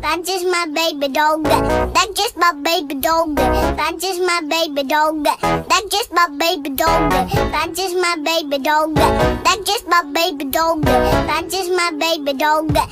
That's just my baby dog. That's just my baby dog. That's just my baby dog. That's just my baby dog. That's just my baby dog. That's just my baby dog. That's just my baby dog.